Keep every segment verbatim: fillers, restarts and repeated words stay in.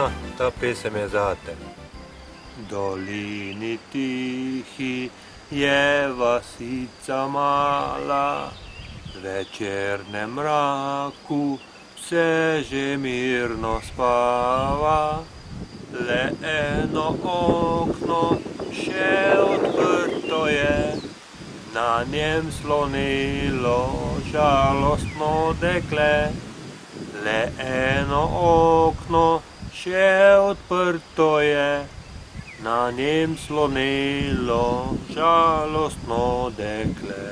Tima, ta pesem je zate. Dolini tihi je vasica mala, v večernem mraku vse že mirno spava. Le eno okno še odprto je, na njem slonilo žalostno dekle. Le eno okno še odprto je, na njem slonilo žalostno dekle.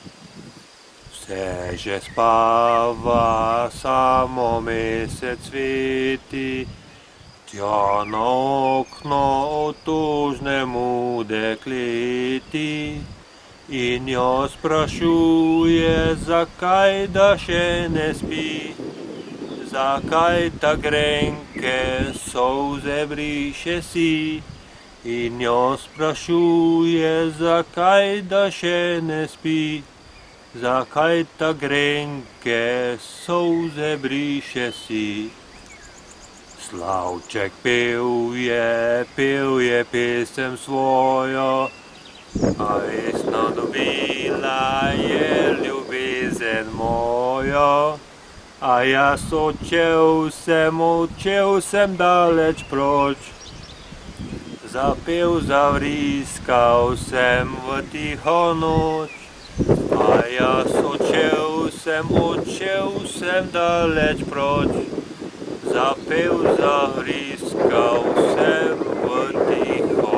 Vse že spava, samo mesec sveti, tja na okno otožnemu dekleti. In jo sprašuje, zakaj da še ne spi, zakaj ta grenke solze briše si. In jo sprašuje, zakaj da še ne spi, zakaj ta grenke solze briše si. Slavček pel je, pel je pesem svojo, a vesna dobila je ljubezen mojo. A jaz odšel sem, odšel sem daleč proč, zapel, zavriskal sem v tiho noč. A jaz odšel sem, odšel sem daleč proč, zapel, zavriskal sem v tiho